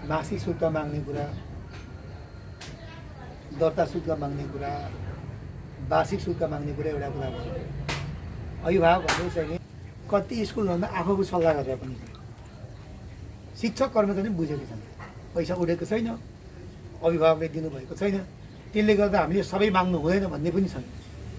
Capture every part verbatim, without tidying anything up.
मासिक शुल्क माग्ने कुरा, दर्ता शुल्क माग्ने कुरा, वार्षिक शुल्क माग्ने कुरा एउटा कुरा भयो। अभिभावकहरूले चाहिँ कति स्कुलहरूमा आफूको सल्लाह गरेर पनि शिक्षक कर्मचारी बुझेको छन्, पैसा उठेको छैन, अभिभावकले दिनुभएको छैन, त्यसले गर्दा हामीले सबै माग्नु हुँदैन भन्ने पनि छन्।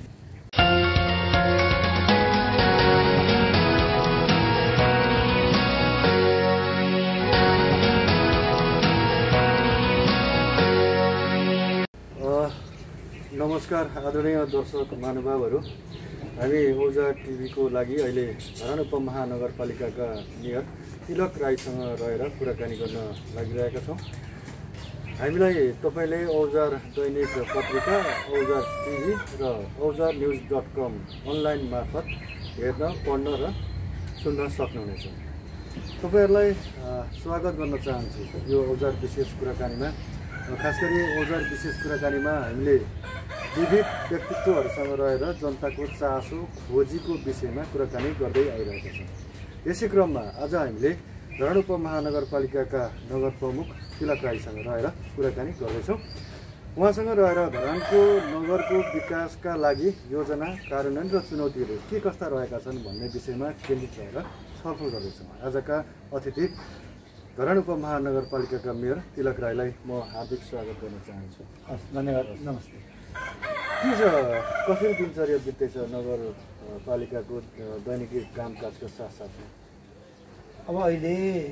नमस्कार आदरणीय दर्शक महानुभावहरू, हामी औजार टिभीको लागि अहिले धरान उपमहानगरपालिकाका मेयर तिलक राईसँग रहेर कुराकानी गर्न लागिरहेका छौँ। हामीलाई तपाईँले औजार दैनिक पत्रिका, औजार टिभी र औजार न्युज डट कम अनलाइन मार्फत हेर्न, पढ्न र सुन्न सक्नुहुनेछ। तपाईँहरूलाई स्वागत गर्न चाहन्छु यो औजार विशेष कुराकानीमा। खास गरी औजार विशेष कुराकानीमा हामीले विविध व्यक्तित्वहरूसँग रहेर जनताको चासो खोजीको विषयमा कुराकानी गर्दै आइरहेका छौँ। यसै क्रममा आज हामीले धरान उपमहानगरपालिकाका नगर प्रमुख तिलक राईसँग रहेर कुराकानी गर्दैछौँ। उहाँसँग रहेर धरानको नगरको विकासका लागि योजना, कार्यान्वयन र चुनौतीहरू के कस्ता रहेका छन् भन्ने विषयमा केन्द्रित रहेर छलफल गर्दैछौँ। आजका अतिथि धरान उपमहानगरपालिकाका मेयर तिलक राईलाई म हार्दिक स्वागत गर्न चाहन्छु। हस्, धन्यवाद। नमस्ते। के छ, कसरी दिनचर्या बित्दैछ नगरपालिकाको दैनिक कामकाजको साथसाथै? अब अहिले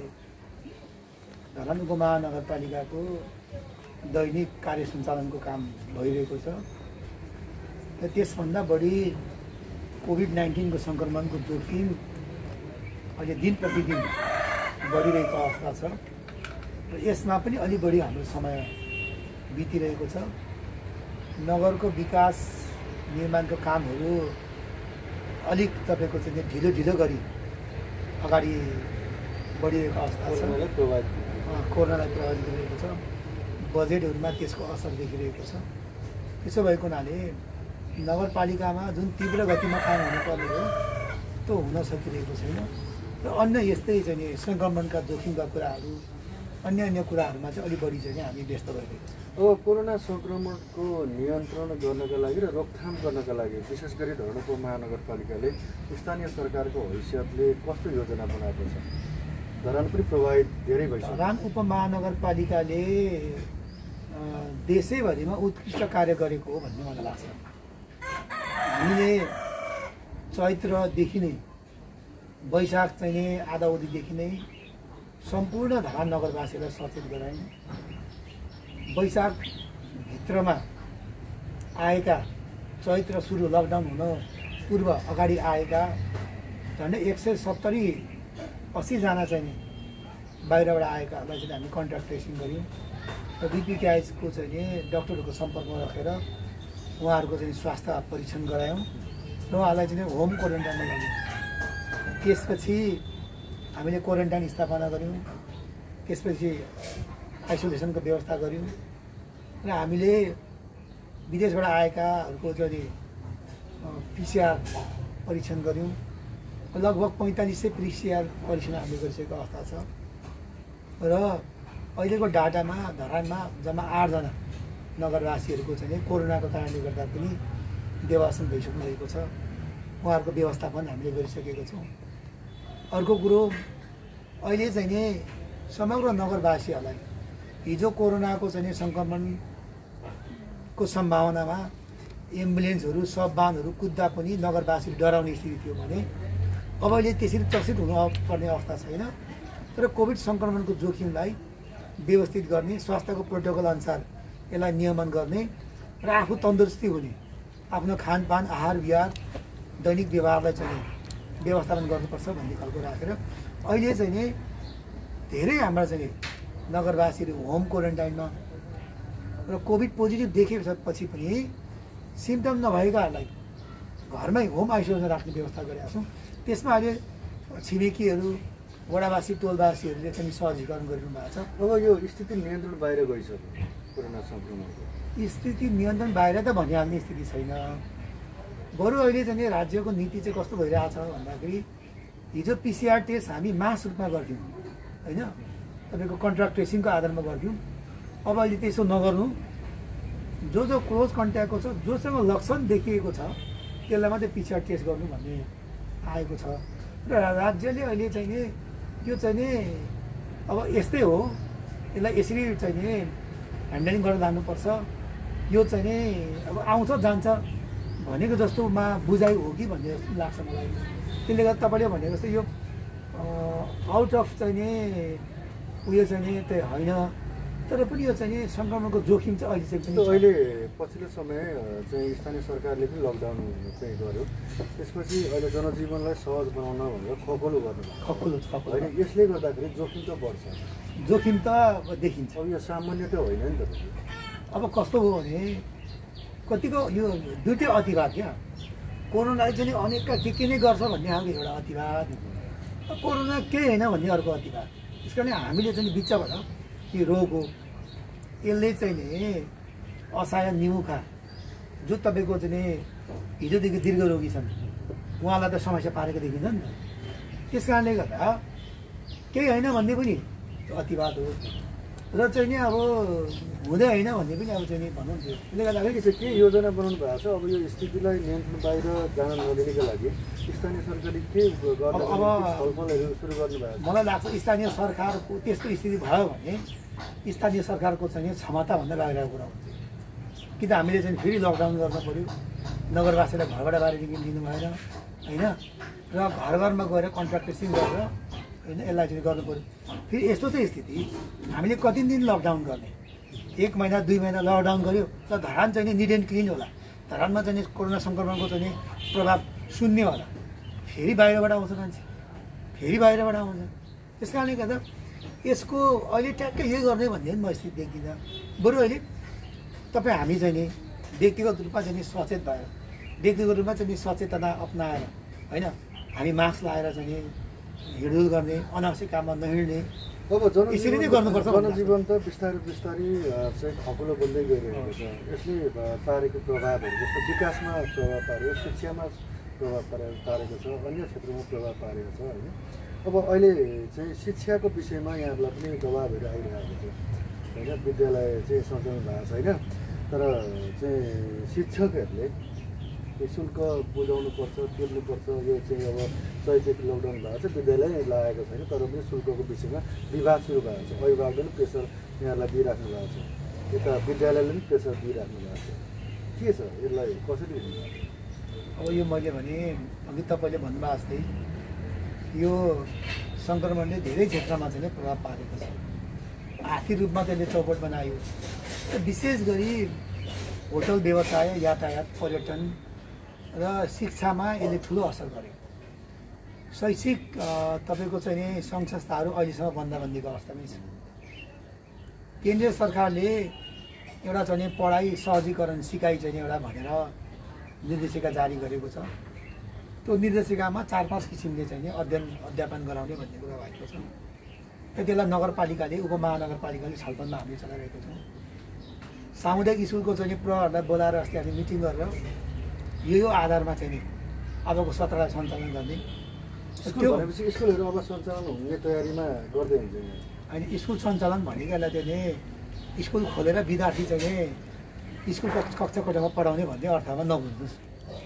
धरान उपमहानगरपालिकाको दैनिक कार्य सञ्चालनको काम भइरहेको छ र त्यसभन्दा बढी कोभिड नाइन्टिनको सङ्क्रमणको जोखिम अहिले दिन प्रतिदिन बढिरहेको अवस्था छ र यसमा पनि अलि बढी हाम्रो समय बितिरहेको छ। नगरको विकास निर्माणको कामहरू अलिक तपाईँको चाहिँ ढिलो ढिलो गरी अगाडि बढिरहेको अवस्था छ। कोरोनालाई प्रभावित गरिरहेको छ, बजेटहरूमा त्यसको असर देखिरहेको छ। त्यसो भएको हुनाले नगरपालिकामा जुन तीव्र गतिमा काम हुनुपर्ने हो त्यो हुन सकिरहेको छैन र अन्य यस्तै चाहिँ सङ्क्रमणका जोखिमका कुराहरू, अन्य अन्य कुराहरूमा चाहिँ अलिक बढी चाहिँ हामी व्यस्त भइरहेको छ। अब कोरोना सङ्क्रमणको नियन्त्रण गर्नका लागि र रोकथाम गर्नका लागि विशेष गरी धरान उपमहानगरपालिकाले स्थानीय सरकारको हैसियतले कस्तो योजना बनाएको छ? धरान पनि प्रभावित धेरै भइसक्यो। धरान उपमहानगरपालिकाले देशैभरिमा उत्कृष्ट कार्य गरेको हो भन्ने मलाई लाग्छ। हामीले चैत्रदेखि नै वैशाख चाहिँ आधा अवधिदेखि नै सम्पूर्ण धरान नगरवासीलाई सचेत गरायौँ। वैशाखभित्रमा आएका, चैत्र सुरु लकडाउन हुन पूर्व अगाडि आएका झन्डै एक सय सत्तरी अस्सीजना चाहिँ बाहिरबाट आएकाहरूलाई चाहिँ हामी कन्ट्याक्ट ट्रेसिङ गऱ्यौँ र बिपिकेआइजको चाहिँ डक्टरहरूको सम्पर्कमा राखेर उहाँहरूको चाहिँ स्वास्थ्य परीक्षण गरायौँ र उहाँलाई चाहिँ होम क्वारेन्टाइनमा लग्यौँ। त्यसपछि हामीले क्वारेन्टाइन स्थापना गऱ्यौँ, त्यसपछि आइसोलेसनको व्यवस्था गऱ्यौँ र हामीले विदेशबाट आएकाहरूको चाहिँ पिसिआर परीक्षण गऱ्यौँ। लगभग पैँतालिस सय पिसिआर परीक्षण हामीले गरिसकेको अवस्था छ र अहिलेको डाटामा धरानमा जम्मा आठजना नगरवासीहरूको चाहिँ कोरोनाको कारणले गर्दा पनि देवासन भइसक्नु भएको छ। उहाँहरूको व्यवस्थापन हामीले गरिसकेको छौँ। अर्को कुरो, अहिले चाहिँ नि समग्र नगरवासीहरूलाई हिजो कोरोनाको चाहिँ सङ्क्रमणको सम्भावनामा एम्बुलेन्सहरू, सब वाहनहरू कुद्दा पनि नगरवासीले डराउने स्थिति थियो भने अब अहिले त्यसरी चर्चित हुनुपर्ने अवस्था छैन। तर कोभिड सङ्क्रमणको जोखिमलाई व्यवस्थित गर्ने, स्वास्थ्यको प्रोटोकल अनुसार यसलाई नियमन गर्ने र आफू तन्दुरुस्ती हुने, आफ्नो खानपान, आहार विहार, दैनिक व्यवहारलाई चाहिँ व्यवस्थापन गर्नुपर्छ भन्ने खालको राखेर अहिले चाहिँ नि धेरै हाम्रा चाहिँ नगरवासीहरू होम क्वारेन्टाइनमा र कोभिड पोजिटिभ देखेपछि पनि सिम्टम नभएकाहरूलाई घरमै होम आइसोलेसन राख्ने व्यवस्था गरेका छौँ। त्यसमा अहिले छिमेकीहरू, वडावासी, टोलवासीहरूले चाहिँ सहजीकरण गरिरहनु भएको छ। अब यो स्थिति नियन्त्रण बाहिर गइसक्यो। कोरोना सङ्क्रमणको स्थिति नियन्त्रण बाहिर त भनिहाल्ने स्थिति छैन। बरु अहिले चाहिँ राज्यको नीति चाहिँ कस्तो भइरहेछ भन्दाखेरि हिजो पिसिआर टेस्ट हामी मास रूपमा गर्थ्यौँ होइन, तपाईँको कन्ट्राक्ट ट्रेसिङको आधारमा गर्थ्यौँ। अब अहिले त्यसो नगर्नु, जो जो क्लोज कन्ट्याक्टको छ, जोसँग लक्षण देखिएको छ त्यसलाई मात्रै पिसिआर टेस्ट गर्नु भन्ने आएको छ। र राज्यले अहिले चाहिँ नि यो चाहिँ नि अब यस्तै हो, यसलाई यसरी चाहिँ नि ह्यान्डलिङ गरेर लानुपर्छ। यो चाहिँ नि अब आउँछ जान्छ भनेको जस्तोमा बुझाइ हो कि भन्ने जस्तो लाग्छ मलाई। त्यसले गर्दा तपाईँले भनेको जस्तो यो आउट अफ चाहिँ नि उयो चाहिँ नि त्यही होइन, तर पनि यो चाहिँ नि सङ्क्रमणको जोखिम चाहिँ अहिले चाहिँ पनि अहिले पछिल्लो समय चाहिँ स्थानीय सरकारले पनि लकडाउन चाहिँ गर्यो। त्यसपछि अहिले जनजीवनलाई सहज बनाउन भनेर खकुलो गर्नुभयो। खकुलो होइन, यसले गर्दाखेरि जोखिम त बढ्छ। जोखिम त देखिन्छ। अब यो सामान्य त होइन नि त। अब कस्तो हो भने कतिको यो दुइटै अतिवाद क्या। कोरोनाले चाहिँ अनेकका के के नै गर्छ भन्ने खालको एउटा अतिवाद, कोरोना केही होइन भन्ने अर्को अतिवाद। त्यस कारण हामीले चाहिँ बिचबाट यो रोग हो, यसले चाहिँ नि असहाय निमुखा जो तपाईँको चाहिँ हिजोदेखि दीर्घ रोगी छन् उहाँलाई त समस्या पारेको देखिन्छ नि त। त्यस कारणले गर्दा केही होइन भन्ने पनि अतिवाद हो र चाहिँ नि अब हुँदै होइन भन्ने पनि अब चाहिँ नि भनौँ न। त्यसले गर्दाखेरि चाहिँ के योजना बनाउनु भएको छ अब यो स्थितिलाई नियन्त्रण बाहिर जान नदिनुको लागि स्थानीय सरकारले के गर्न छलफलहरू सुरु गर्नुभएको छ? मलाई लाग्छ स्थानीय सरकारको त्यस्तो स्थिति भयो भने स्थानीय सरकारको चाहिँ क्षमताभन्दा बाहिरको कुरा हुन्छ। कि त हामीले चाहिँ फेरि लकडाउन गर्न पऱ्यो, नगरवासीलाई घरबाट बाहिर निक्लिनु दिनु भएन होइन, र घर घरमा गएर कन्ट्राक्ट ट्रेसिङ गरेर होइन यसलाई चाहिँ गर्नु पऱ्यो। फेरि यस्तो चाहिँ स्थिति हामीले कति दिन लकडाउन गर्ने, एक महिना दुई महिना लकडाउन गऱ्यो र धरान चाहिँ निट एन्ड क्लिन होला, धरानमा चाहिँ कोरोना सङ्क्रमणको चाहिँ प्रभाव शून्य होला। फेरि बाहिरबाट आउँछ मान्छे, फेरि बाहिरबाट आउँछ। त्यस कारणले गर्दा यसको अहिले ट्याक्कै यही गर्ने भन्ने पनि म स्थिति देख्दिनँ। बरु अहिले तपाईँ हामी चाहिँ नि व्यक्तिगत रूपमा चाहिँ नि सचेत भयो, व्यक्तिगत रूपमा चाहिँ नि सचेतना अप्नाएर होइन हामी मास्क लगाएर चाहिँ नि हिँडडुल गर्ने, अनावश्यक काममा नहिँड्ने, अब जन यसरी नै गर्नुपर्छ। जनजीवन त बिस्तारै बिस्तारै चाहिँ खकुलो बन्दै गइरहेको छ। यसले पारेको प्रभावहरू जस्तो विकासमा प्रभाव पार्यो, शिक्षामा प्रभाव पारेको पारेको छ, अन्य क्षेत्रमा प्रभाव पारेको छ होइन। अब अहिले चाहिँ शिक्षाको विषयमा यहाँहरूलाई पनि दबाबहरू आइरहेको छ होइन। विद्यालय चाहिँ सञ्चालन भएको छैन, तर चाहिँ शिक्षकहरूले शुल्क बुझाउनुपर्छ, तिर्नुपर्छ। यो चाहिँ अब चैतदेखि लकडाउन भएको छ, विद्यालय लागेको छैन, तर पनि शुल्कको विषयमा विवाद सुरु भएको छ। अभिभावकले पनि प्रेसर यहाँलाई दिइराख्नु भएको छ, यता विद्यालयले पनि प्रेसर दिइराख्नु भएको छ। के छ यसलाई कसरी हुन्छ? अब यो मैले भने अघि तपाईँले भन्नुभयो जस्तै यो सङ्क्रमणले धेरै क्षेत्रमा चाहिँ प्रभाव पारेको छ। आर्थिक रूपमा त्यसले चौपट बनायो, विशेष गरी होटल व्यवसाय, यातायात, पर्यटन र शिक्षामा यसले ठुलो असर गर्यो। शैक्षिक तपाईँको चाहिँ नि सङ्घ संस्थाहरू अहिलेसम्म बन्दाबन्दीको अवस्थामै छ। केन्द्रीय सरकारले एउटा चाहिँ नि पढाइ सहजीकरण सिकाइ चाहिँ एउटा भनेर निर्देशिका जारी गरेको छ। त्यो निर्देशिकामा चार पाँच किसिमले चाहिँ नि अध्ययन अध्यापन गराउने भन्ने कुरा भएको छ। त्यति बेला नगरपालिकाले, उपमहानगरपालिकाले छलफलमा हामीले चलाइरहेको छौँ। सामुदायिक स्कुलको चाहिँ नि प्रहरलाई बोलाएर अस्ति हामी मिटिङ गरेर यो यो आधारमा चाहिँ नि अबको सत्रलाई सञ्चालन गर्ने। त्यो भनेपछि स्कुलहरू अब सञ्चालन हुने तयारीमा गर्दै हुन्छ। होइन, स्कुल सञ्चालन भनेको यसलाई चाहिँ नि स्कुल खोलेर विद्यार्थी चाहिँ नि स्कुल कक्षा कोठामा पढाउने भन्ने अर्थमा नबुझ्नुहोस्।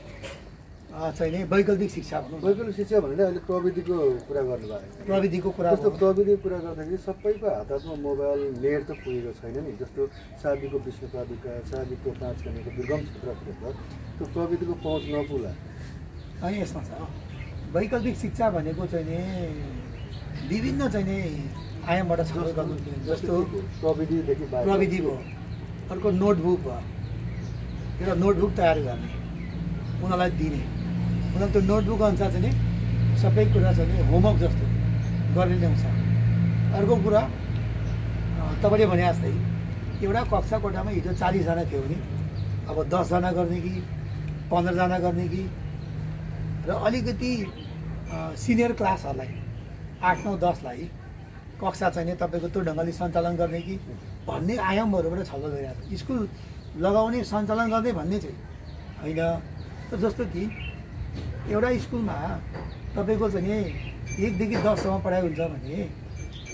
चाहिँ नि वैकल्पिक शिक्षा भनौँ। वैकल्पिक शिक्षा भनेर अहिले प्रविधिको कुरा गर्नुभएको। प्रविधिको कुरा जस्तो प्रविधिको कुरा गर्दाखेरि सबैको हात हातमा मोबाइल, नेट त पुगेको छैन नि। जस्तो साबीको विश्वपालिका, साबीको पाँच कनेको दुर्गम क्षेत्रतिर त त्यो प्रविधिको पहुँच नपुग्ला। अनि यसमा छ वैकल्पिक शिक्षा भनेको चाहिँ नि विभिन्न चाहिँ नि आयामबाट छलफल गर्नु। जस्तो प्रविधिदेखि प्रविधि भयो, अर्को नोटबुक भयो, एउटा नोटबुक तयार गर्ने, उनीहरूलाई दिने, उनीहरू त्यो नोटबुक अनुसार चाहिँ नि सबै कुरा चाहिँ नि होमवर्क जस्तो गर्ने ल्याउँछ। अर्को कुरा तपाईँले भने जस्तै एउटा कक्षा कोठामा हिजो चालिसजना थियो भने अब दसजना गर्ने कि पन्ध्रजना गर्ने कि, र अलिकति सिनियर क्लासहरूलाई आठ नौ दसलाई कक्षा चाहिँ नि तपाईँको त्यो ढङ्गले सञ्चालन गर्ने कि भन्ने आयामहरूबाट छलफल गरिरहेको छ। स्कुल लगाउने, सञ्चालन गर्ने भन्ने चाहिँ होइन। जस्तो कि एउटा स्कुलमा तपाईँको चाहिँ नि एकदेखि दससम्म पढाइ हुन्छ भने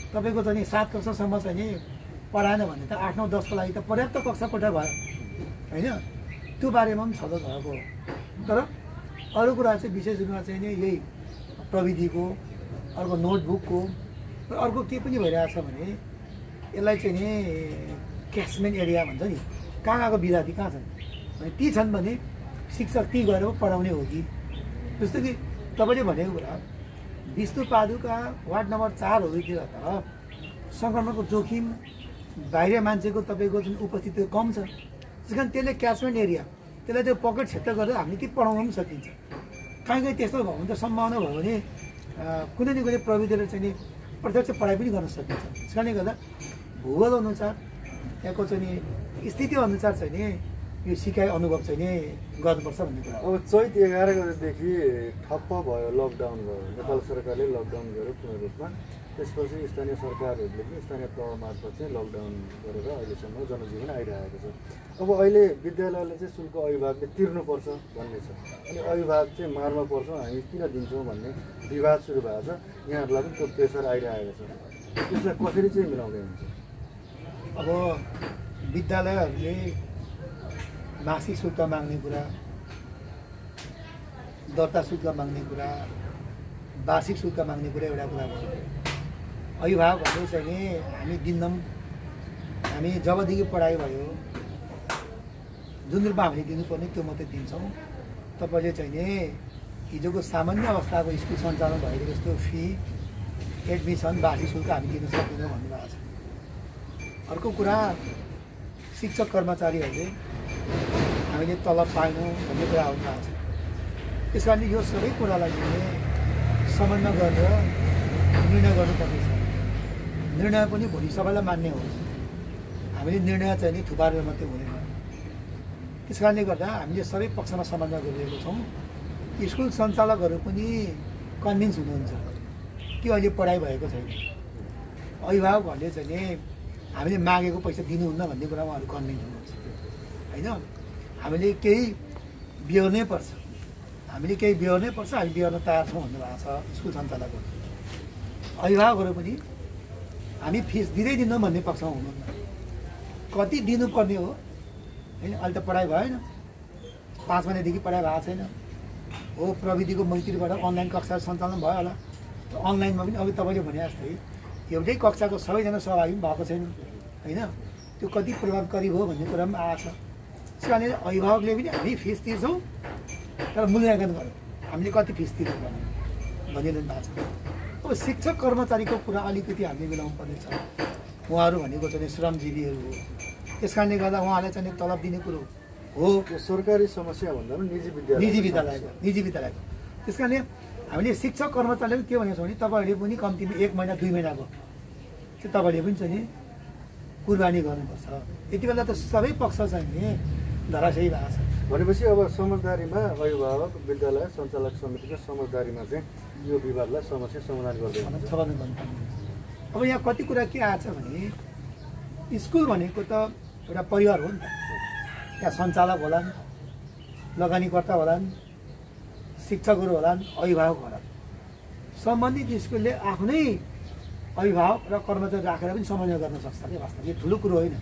तपाईँको चाहिँ नि सात कक्षासम्म चाहिँ नि पढाएन भने त आठ नौ दसको लागि त पर्याप्त कक्षा कोठा भयो होइन, त्यो बारेमा पनि छलफल भएको हो। तर अरू कुरा चाहिँ विशेष रूपमा चाहिँ नि यही प्रविधिको, अर्को नोटबुकको, र अर्को के पनि भइरहेको छ भने यसलाई चाहिँ नि क्याचमेन्ट एरिया भन्छ नि, कहाँ कहाँको विद्यार्थी कहाँ छन् भने ती छन् भने शिक्षक ती गएर पढाउने हो कि। जस्तो कि तपाईँले भनेको कुरा विष्णुपादुका वार्ड नम्बर चारहरूतिर त सङ्क्रमणको जोखिम बाहिर मान्छेको तपाईँको जुन उपस्थिति कम छ, त्यस कारण त्यसले क्याचमेन्ट एरिया त्यसलाई त्यो पकेट क्षेत्र गरेर हामीले ती पढाउन पनि सकिन्छ। कहीँ कहीँ त्यस्तो भयो भने त सम्भावना भयो भने कुनै न कुनै प्रविधिले चाहिँ नि प्रत्यक्ष पढाइ पनि गर्न सकिन्छ। त्यस कारणले गर्दा भूगोल अनुसार त्यहाँको चाहिँ नि स्थिति अनुसार चाहिँ नि यो सिकाइ अनुभव चाहिँ नि गर्नुपर्छ भन्ने कुरा। अब चैत एघार गतेदेखि ठप्प भयो, लकडाउन भयो, नेपाल सरकारले लकडाउन गर्यो पूर्ण रूपमा। त्यसपछि स्थानीय सरकारहरूले पनि स्थानीय तह मार्फत चाहिँ लकडाउन गरेर अहिलेसम्म जनजीवन आइरहेको छ। अब अहिले विद्यालयले चाहिँ शुल्क अभिभावकले तिर्नुपर्छ भन्ने छ, अनि अभिभावक चाहिँ मारमा पर्छौँ हामी किन दिन्छौँ भन्ने विवाद सुरु भएको छ। यहाँहरूलाई पनि त्यो प्रेसर आइरहेको छ, त्यसलाई कसरी चाहिँ मिलाउँदै हुन्छ? अब विद्यालयहरूले मासिक शुल्क माग्ने कुरा, दर्ता शुल्क माग्ने कुरा, वार्षिक शुल्क माग्ने कुरा एउटा कुरा भयो। अभिभावकहरूले चाहिँ नि हामी दिन्नौँ, हामी जबदेखि पढाइ भयो जुन रूपमा हामीले दिनुपर्ने त्यो मात्रै दिन्छौँ। तपाईँले चाहिँ नि हिजोको सामान्य अवस्थाको स्कुल सञ्चालन भएको जस्तो फी, एडमिसन, वार्षिक शुल्क हामी दिन सक्दैनौँ भन्नुभएको छ। अर्को कुरा शिक्षक कर्मचारीहरूले हामीले तलब पाएनौँ भन्ने कुरा आउनुभएको छ। त्यस कारणले यो सबै कुरालाई चाहिँ समन्वय गरेर निर्णय गर्नुपर्नेछ। निर्णय पनि भोलि सबैलाई मान्ने हो, हामीले निर्णय चाहिँ नि थुपारेर मात्रै हुँदैन। त्यस कारणले गर्दा हामीले सबै पक्षमा समन्वय गरिरहेको छौँ। स्कुल सञ्चालकहरू पनि कन्भिन्स हुनुहुन्छ कि अहिले पढाइ भएको छैन। अभिभावकहरूले चाहिँ नि हामीले मागेको पैसा दिनुहुन्न भन्ने कुरा उहाँहरू कन्भिन्स हुनुहुन्छ होइन। हामीले केही बिहोर्नै पर्छ, हामीले केही बिहोर्नै पर्छ, हामी बिहोर्न तयार छौँ भन्नुभएको छ स्कुल सञ्चालकहरू। अभिभावकहरू पनि हामी फिस दिँदै दिन्नौँ भन्ने पक्षमा हुनुहुन्न। कति दिनुपर्ने हो होइन, अहिले त पढाइ भएन, पाँच महिनादेखि पढाइ भएको छैन हो। प्रविधिको मैत्रीबाट अनलाइन कक्षा सञ्चालन भयो होला, अनलाइनमा पनि अघि तपाईँले भने जस्तै एउटै कक्षाको सबैजना सहभागी पनि भएको छैन होइन। त्यो कति प्रभावकारी हो भन्ने कुरा पनि आएको छ। त्यस कारणले अभिभावकले पनि हामी फिस तिर्छौँ तर मूल्याङ्कन गरौँ, हामीले कति फिस तिर्नुपर्ने भनिरहनु भएको छ। अब शिक्षक कर्मचारीको कुरा अलिकति हामीले मिलाउनु पर्ने छ। उहाँहरू भनेको चाहिँ श्रमजीवीहरू हो, त्यस कारणले गर्दा उहाँलाई चाहिँ तलब दिने कुरो हो। सरकारी समस्या भन्दा पनि निजी विद्यालय निजी विद्यालयको निजी विद्यालयको त्यस कारणले हामीले शिक्षक कर्मचारीले पनि के भनेको छ भने तपाईँहरूले पनि कम्तीमा एक महिना दुई महिनाको चाहिँ तपाईँहरूले पनि चाहिँ नि कुर्बानी गर्नुपर्छ। यति बेला त सबै पक्ष चाहिँ नि धराशयी भएको छ। भनेपछि अब समझदारीमा अभिभावक, विद्यालय सञ्चालक समितिको समझदारीमा चाहिँ यो विवादलाई समस्या समाधान गर्दै समाधान गर्नुपर्ने। अब यहाँ कति कुरा के आएको छ भने स्कुल भनेको त एउटा परिवार हो नि त। त्यहाँ सञ्चालक होलान्, लगानीकर्ता होलान्, शिक्षकहरू होलान्, अभिभावक होलान्। सम्बन्धित स्कुलले आफ्नै अभिभावक र कर्मचारी राखेर पनि समन्वय गर्न सक्छ कि वास्तवमा यो ठुलो कुरो होइन।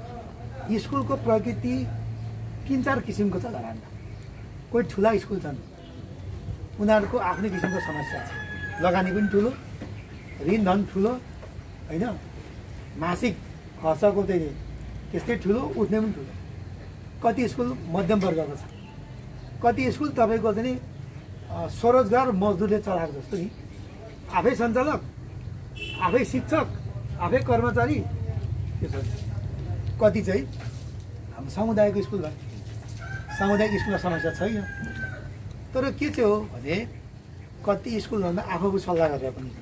स्कुलको प्रकृति तिन चार किसिमको छ घरमा। कोही ठुला स्कुल छन्, उनीहरूको आफ्नै किसिमको समस्या छ, लगानी पनि ठुलो, ऋण धन ठुलो होइन, मासिक खर्चको चाहिँ त्यस्तै ठुलो, उठ्ने पनि ठुलो। कति स्कुल मध्यम वर्गको छ, कति स्कुल तपाईँको चाहिँ स्वरोजगार मजदुरले चलाएको जस्तो नि, आफै सञ्चालक, आफै शिक्षक, आफै कर्मचारी त्यो छ। कति चाहिँ हाम्रो समुदायको स्कुल भयो, सामुदायिक स्कुलमा समस्या छैन। तर के चाहिँ हो भने कति स्कुलहरूमा आफूको सल्लाह गरेर पनि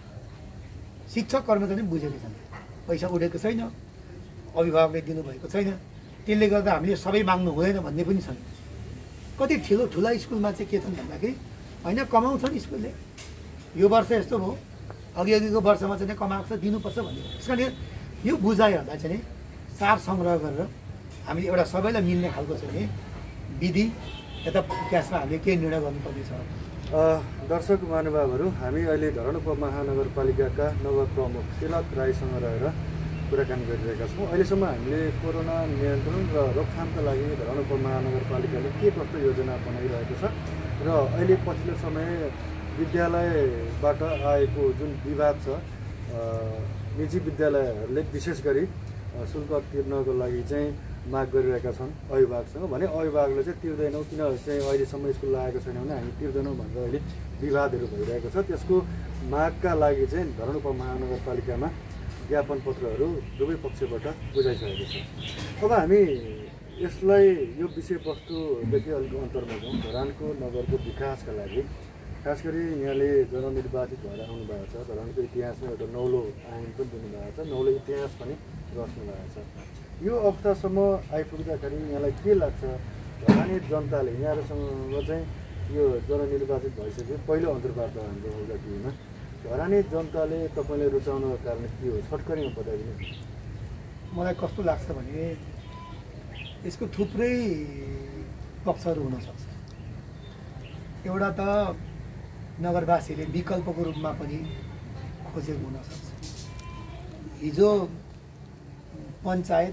शिक्षक कर्मचारी बुझेको छन्, पैसा उठेको छैन, अभिभावकले दिनुभएको छैन, त्यसले गर्दा हामीले सबै माग्नु हुँदैन भन्ने पनि छन्। कति ठुलो ठुला स्कुलमा चाहिँ के छन् भन्दाखेरि होइन कमाउँछन् स्कुलले, यो वर्ष यस्तो भयो, अघि अघिको वर्षमा चाहिँ कमाएको छ दिनुपर्छ भन्ने। त्यस कारण यो बुझाइहरूलाई चाहिँ सार सङ्ग्रह गरेर हामीले एउटा सबैलाई मिल्ने खालको चाहिँ विधि यता क्यासमा हामीले के निर्णय गर्नुपर्ने छ दर्शक महानुभावहरू, हामी अहिले धरान उपमहानगरपालिकाका नगर प्रमुख तिलक राईसँग रहेर कुराकानी गरिरहेका छौँ। अहिलेसम्म हामीले कोरोना नियन्त्रण र रोकथामका लागि धरान उपमहानगरपालिकाले के कस्तो योजना बनाइरहेको छ र अहिले पछिल्लो समय विद्यालयबाट आएको जुन विवाद छ, निजी विद्यालयहरूले विशेष गरी शुल्क तिर्नको लागि चाहिँ माग गरिरहेका छन् अभिभावकसँग। भने अभिभावकले चाहिँ तिर्दैनौँ, किन चाहिँ अहिलेसम्म स्कुल लागेको छैन भने हामी तिर्दैनौँ भनेर अहिले विवादहरू भइरहेको छ। त्यसको मागका लागि चाहिँ धरान उपमहानगरपालिकामा ज्ञापन पत्रहरू दुवै पक्षबाट बुझाइसकेको छ। अब हामी यसलाई यो विषयवस्तुदेखि अलिक अन्तरमा जाउँ। धरानको नगरको विकासका लागि खास गरी यहाँले जननिर्वाचित भएर आउनुभएको छ। धरानको इतिहासमा एउटा नौलो आयन पनि दिनुभएको छ, नौलो इतिहास पनि रच्नु भएको छ। यो अवस्थासम्म आइपुग्दाखेरि यहाँलाई के लाग्छ? धरानी जनताले यहाँहरूसँग चाहिँ यो जननिर्वाचित भइसक्यो, पहिलो अन्तर्वार्ता हाम्रो औजा टिभीमा धरानी जनताले तपाईँले रुचाउनुको कारण के हो? छोटकरीमा बताइदिनु। मलाई कस्तो लाग्छ भने यसको थुप्रै पक्षहरू हुनसक्छ। एउटा त नगरवासीले विकल्पको रूपमा पनि खोजेको हुनसक्छ। हिजो पञ्चायत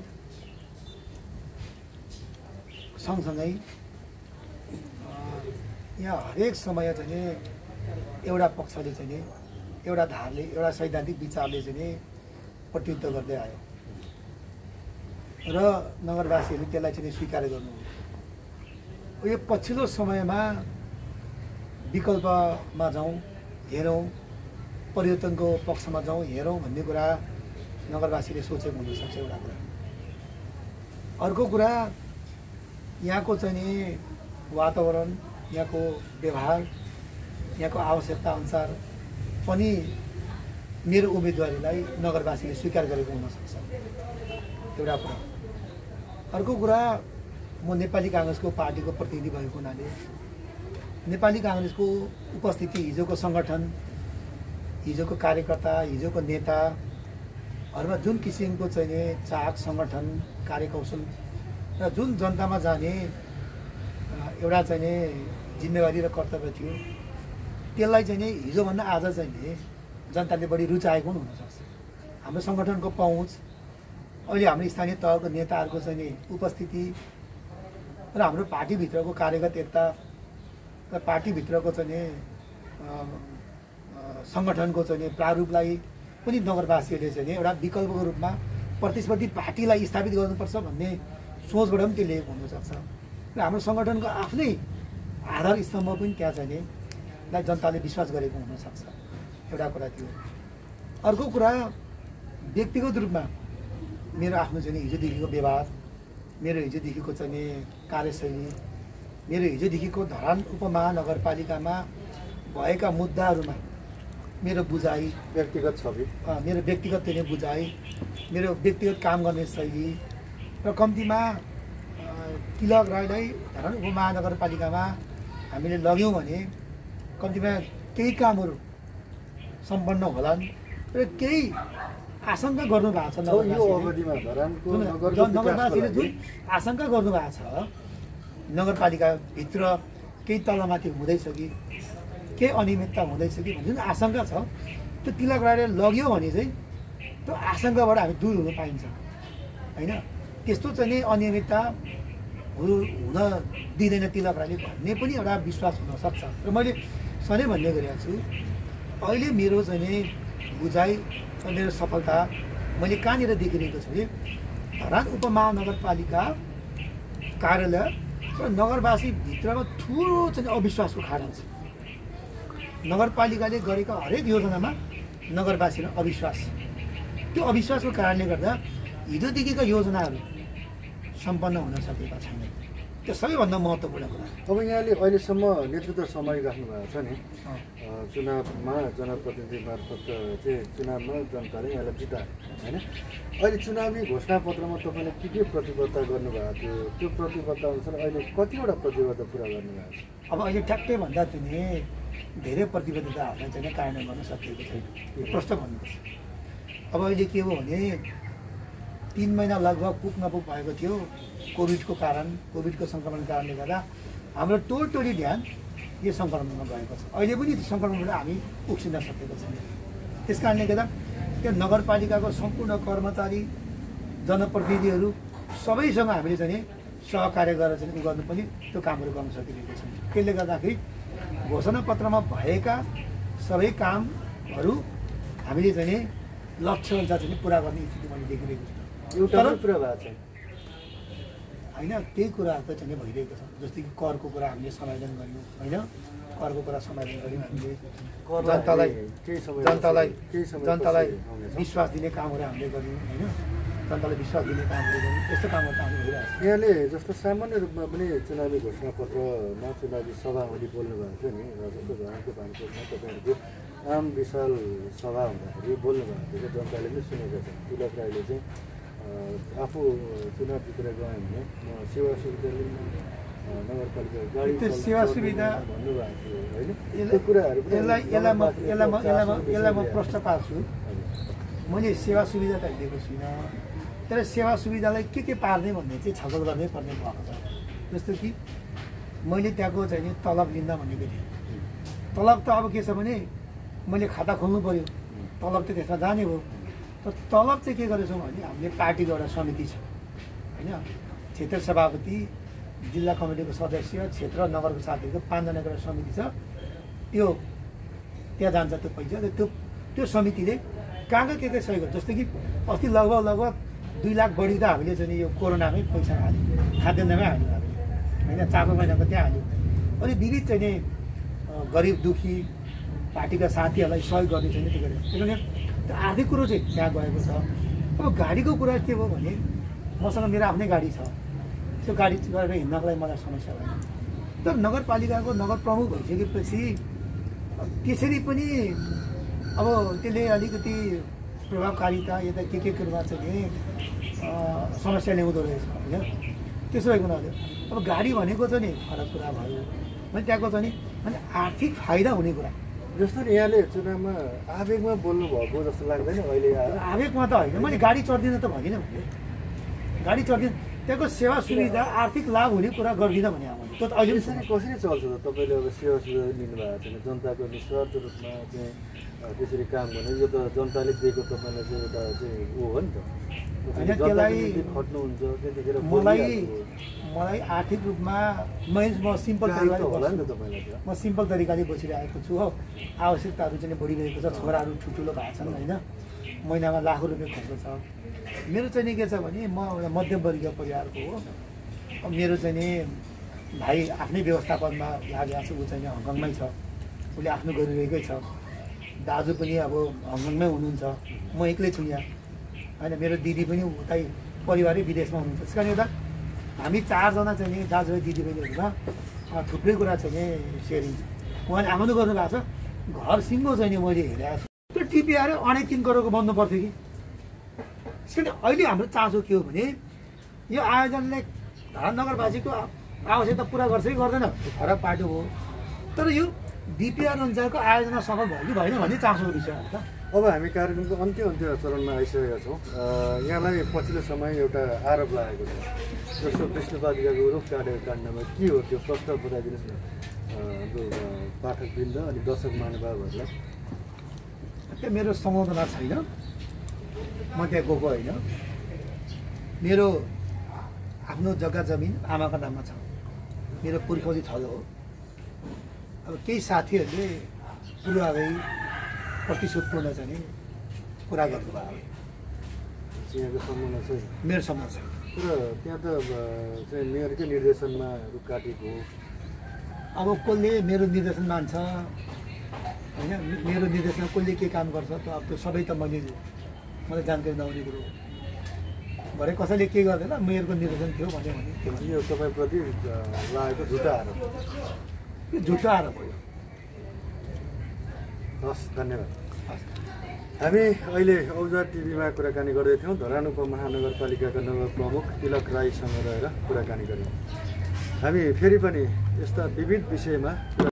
सँगसँगै यहाँ हरेक समय चाहिँ एउटा पक्षले चाहिँ एउटा धारले, एउटा सैद्धान्तिक विचारले चाहिँ प्रतियुद्ध गर्दै आयो र नगरवासीहरूले त्यसलाई चाहिँ स्वीकार गर्नु। यो पछिल्लो समयमा विकल्पमा जाउँ, हेरौँ, परिवर्तनको पक्षमा जाउँ, हेरौँ भन्ने कुरा नगरवासीले सोचेको हुनसक्छ एउटा कुरा। अर्को कुरा यहाँको चाहिँ वातावरण, यहाँको व्यवहार, यहाँको आवश्यकता अनुसार पनि मेरो उम्मेदवारीलाई नगरवासीले स्वीकार गरेको हुनसक्छ एउटा कुरा। अर्को कुरा, म नेपाली काङ्ग्रेसको पार्टीको प्रतिनिधि भएको हुनाले नेपाली काङ्ग्रेसको उपस्थिति, हिजोको सङ्गठन, हिजोको कार्यकर्ता, हिजोको नेताहरूमा जुन किसिमको चाहिँ चाक, सङ्गठन, कार्यकौशल र जुन जनतामा जाने एउटा चाहिँ जिम्मेवारी र कर्तव्य थियो, त्यसलाई चाहिँ नि हिजोभन्दा आज चाहिँ नि जनताले बढी रुचाएको पनि हुनसक्छ। हाम्रो सङ्गठनको पहुँच, अहिले हाम्रो स्थानीय तहको नेताहरूको चाहिँ नि उपस्थिति र हाम्रो पार्टीभित्रको कार्यगत एकता र पार्टीभित्रको चाहिँ नि सङ्गठनको चाहिँ नि प्रारूपलाई पनि नगरवासीहरूले चाहिँ एउटा विकल्पको रूपमा प्रतिस्पर्धी पार्टीलाई स्थापित गर्नुपर्छ भन्ने सोचबाट पनि त्यो लिएको हुनसक्छ। र हाम्रो सङ्गठनको आफ्नै आधार स्तम्भ पनि त्यहाँ चाहिँ नि जनताले विश्वास गरेको हुनसक्छ एउटा कुरा थियो। अर्को कुरा, व्यक्तिगत रूपमा मेरो आफ्नो चाहिँ हिजोदेखिको व्यवहार, मेरो हिजोदेखिको चाहिँ कार्यशैली, मेरो हिजोदेखिको धरान उपमहानगरपालिकामा भएका मुद्दाहरूमा मेरो बुझाइ, व्यक्तिगत छवि, मेरो व्यक्तिगत चाहिँ बुझाइ, मेरो व्यक्तिगत काम गर्ने शैली र कम्तीमा तिलक राईलाई धरान उपमहानगरपालिकामा हामीले लग्यौँ भने कम्तीमा केही कामहरू सम्पन्न होलान् र केही आशंका गर्नु भएको छ नगरवासीले, जुन आशंका गर्नु भएको छ नगरपालिकाभित्र केही तलमाथि हुँदैछ कि केही अनियमितता हुँदैछ कि भन्ने जुन आशंका छ, त्यो तिलक राईले लग्यो भने चाहिँ त्यो आशंकाबाट हामी दूर हुन पाइन्छ होइन। त्यस्तो चाहिँ नि अनियमितताहरू हुन दिँदैन तिलक राईले भन्ने पनि एउटा विश्वास हुनसक्छ। र मैले सधैँ भन्ने गरेको छु, अहिले मेरो चाहिँ नि बुझाइ र मेरो सफलता मैले कहाँनिर देखिरहेको छु भने धरान उपमहानगरपालिका कार्यालय र नगरवासीभित्रमा ठुलो चाहिँ अविश्वासको कारण छ। नगरपालिकाले गरेका हरेक योजनामा नगरवासीलाई अविश्वास, त्यो अविश्वासको कारणले गर्दा हिजोदेखिका योजनाहरू सम्पन्न हुन सकेका छैनन्। त्यो सबैभन्दा महत्त्वपूर्ण कुरा। अब यहाँले अहिलेसम्म नेतृत्व सम्हालिराख्नु भएको छ नि, चुनावमा जनप्रतिनिधि मार्फत चाहिँ चुनावमा जनताले यहाँलाई जितायो होइन। अहिले चुनावी घोषणापत्रमा तपाईँले के के प्रतिबद्धता गर्नुभएको थियो, त्यो प्रतिबद्धता अनुसार अहिले कतिवटा प्रतिबद्धता पुरा गर्नुभएको छ? अब अहिले ठ्याक्कै भन्दा चाहिँ धेरै प्रतिबद्धताहरूलाई चाहिँ कार्यान्वयन गर्न सकिएको छैन, यो प्रश्न भन्नुपर्छ। अब अहिले के हो भने तीन महिना लगभग पुग नपुग भएको थियो कोभिडको कारण, कोभिडको सङ्क्रमणको कारणले गर्दा हाम्रो टोटली ध्यान यो सङ्क्रमणमा गएको छ। अहिले पनि त्यो सङ्क्रमणबाट हामी उक्सिन सकेको छैन। त्यस कारणले गर्दा त्यो नगरपालिकाको सम्पूर्ण कर्मचारी जनप्रतिनिधिहरू सबैसँग हामीले चाहिँ सहकार्य गरेर चाहिँ उ गर्नु पनि त्यो कामहरू गर्न सकिरहेको छ। त्यसले गर्दाखेरि घोषणापत्रमा भएका सबै कामहरू हामीले चाहिँ लक्ष्य अनुसार चाहिँ पुरा गर्ने स्थिति मैले देखिरहेको छु। एउटा पुरा भएको छ होइन, त्यही कुराहरू त चाहिँ भइरहेको छ। जस्तै कि करको कुरा हामीले समायोजन गऱ्यौँ होइन, करको कुरा समायोजन गऱ्यौँ हामीले। जनतालाई जनतालाई जनतालाई विश्वास दिने कामहरू हामीले गऱ्यौँ होइन, जनतालाई विश्वास दिने कामहरू गऱ्यौँ। त्यस्तो कामहरू त हामीले भइरहेको छ। यहाँले जस्तो सामान्य रूपमा पनि चुनावी घोषणापत्रमा चुनावी सभामध्ये बोल्नु भएको थियो नि, र जस्तो धरानको भानुभोजमा तपाईँहरूको आम विशाल सभा हुँदाखेरि बोल्नु भएको थियो, जनताले पनि सुनेको छ। तिलक राईले चाहिँ आफू चुनाव जितेर गयो भने म सेवा सुविधा लिनु नगरपालिका गाडी त्यो सेवा सुविधा भन्नुभएको थियो होइन। त्यो कुराहरू यसलाई यसलाई म यसलाई म यसलाई म यसलाई म प्रश्न पार्छु। मैले सेवा सुविधा त लिएको छुइनँ, तर सेवा सुविधालाई के के पार्ने भन्ने चाहिँ छलफल गर्नै पर्ने भएको छ। जस्तो कि मैले त्यहाँको चाहिँ तलब लिँदा भनेको थिएँ। तलब त अब के छ भने मैले खाता खोल्नु पऱ्यो, तलब त त्यसमा जाने भयो। तर तलब चाहिँ के गरेछौँ भने हामीले पार्टीको एउटा समिति छ होइन, क्षेत्र सभापति, जिल्ला कमिटीको सदस्य, क्षेत्र नगरको साथीको पाँचजनाको एउटा समिति छ। त्यो त्यहाँ जान्छ त्यो पैसा। त्यो त्यो समितिले कहाँ कहाँ के के सहयोग गर्छ। जस्तो कि अस्ति लगभग लगभग दुई लाख बढी त हामीले चाहिँ यो कोरोनामै पैसा हाल्यौँ, खाद्यान्नमै हाल्यौँ हामीले होइन, चार पाँच महिनाको त्यहाँ हाल्यौँ। अनि विविध चाहिँ गरिब दुःखी पार्टीका साथीहरूलाई सहयोग गर्ने चाहिँ त्यो गरेर किनभने त्यो आर्थिक कुरो चाहिँ त्यहाँ गएको छ। अब गाडीको कुरा के भयो भने मसँग मेरो आफ्नै गाडी छ, त्यो गाडी गरेर हिँड्नको लागि मलाई समस्या भएन। तर नगरपालिकाको नगर प्रमुख भइसकेपछि त्यसरी पनि अब त्यसले अलिकति प्रभावकारिता यता के के कुरोमा चाहिँ समस्या ल्याउँदो रहेछ होइन। त्यसो भएको हुनाले अब गाडी भनेको चाहिँ नि फरक कुरा भयो भने त्यहाँको चाहिँ नि अनि आर्थिक फाइदा हुने कुरा। जस्तो यहाँले चुनावमा आवेगमा बोल्नु भएको जस्तो लाग्दैन अहिले? आवेगमा त होइन, मैले गाडी चढ्दिनँ त भनिनँ भने गाडी चढ्दिनँ। त्यहाँको सेवा सुविधा आर्थिक लाभ हुने कुरा गर्दिनँ भने अब त्यो त अहिले कसरी कसरी चल्छ त? तपाईँले अब सेवा सुविधा लिनुभएको छैन, जनताको निस्वार्थ रूपमा चाहिँ त्यसरी काम गर्ने, यो त जनताले दिएको तपाईँलाई चाहिँ एउटा चाहिँ ऊ हो नि त होइन। त्यसलाई खट्नुहुन्छ त्यतिखेर मलाई मलाई आर्थिक रूपमा म म सिम्पल तरिकाले होला नि त तपाईँलाई म सिम्पल तरिकाले बसिरहेको छु हो। आवश्यकताहरू चाहिँ बढिरहेको छ, छोराहरू ठुल्ठुलो भएको छन् होइन, महिनामा लाखौँ रुपियाँ खर्च छ। मेरो चाहिँ नि के छ भने म एउटा मध्यमवर्गीय परिवारको हो। अब मेरो चाहिँ नि भाइ आफ्नै व्यवस्थापनमा लागेको छ, ऊ चाहिँ नि हङकङमै छ, उसले आफ्नो गरिरहेकै छ। दाजु पनि अब हङकङमै हुनुहुन्छ, म एक्लै छु यहाँ होइन। मेरो दिदी पनि उतै परिवारै विदेशमा हुनुहुन्छ। त्यस कारणले गर्दा हामी चारजना चाहिँ नि दाजुभाइ दिदीबहिनीहरूमा थुप्रै कुरा चाहिँ नि सेयरिङ छ। उहाँले आमाउनु गर्नुभएको छ, घर सिङ्गो चाहिँ नि मैले हेरेको छु। त्यो टिपी आएर अढाई तिन करोडको बन्नु पर्थ्यो कि। त्यसकारण अहिले हाम्रो चासो के हो भने यो आयोजनले धरान नगरवासीको आवश्यकता पुरा गर्छ कि गर्दैन फरक पाटो हो, तर यो डिपिआर अनुसारको आयोजना सफल भयो कि भएन भन्ने चासोको विषय हो त। अब हामी कार्यक्रमको अन्त्य अन्त्य चरणमा आइसकेका छौँ। यहाँलाई पछिल्लो समय एउटा आरोप लागेको छ, जस्तो विष्णुपादिकाको रुख काटेको काण्डमा के हो त्यो प्रश्न बताइदिनुहोस् न हाम्रो पाठकवृन्द अनि दर्शक महानुभावहरूलाई। त्यो मेरो सम्बोधना छैन, म त्यहाँ गएको होइन। मेरो आफ्नो जग्गा जमिन आमाको नाममा छ, मेरो पुर्खौली थलो हो। अब केही साथीहरूले पूर्वावै प्रतिशोधपूर्ण चाहिँ कुरा गर्नुभयो। यहाँको सम्बन्ध छ, मेरो सम्बन्ध छ। तर त्यहाँ त चाहिँ मेयरकै निर्देशनमा रुख काटेको हो। अब कसले मेरो निर्देशन मान्छ होइन, मेरो निर्देशनमा कसले के काम गर्छ त अब त्यो सबै त मैले मलाई जानकारी नहुने कुरो हो। भरे कसैले के गर्दैन, मेयरको निर्देशन थियो भन्यो भने त्यो यो तपाईँप्रति लागेको झुटा आरोप, यो झुटो आरोप हो। हस्, धन्यवाद। हामी अहिले औजार टिभीमा कुराकानी गर्दैथ्यौँ धरान उपमहानगरपालिकाका नगर प्रमुख तिलक राईसँग रहेर कुराकानी गऱ्यौँ। हामी फेरि पनि यस्ता विविध विषयमा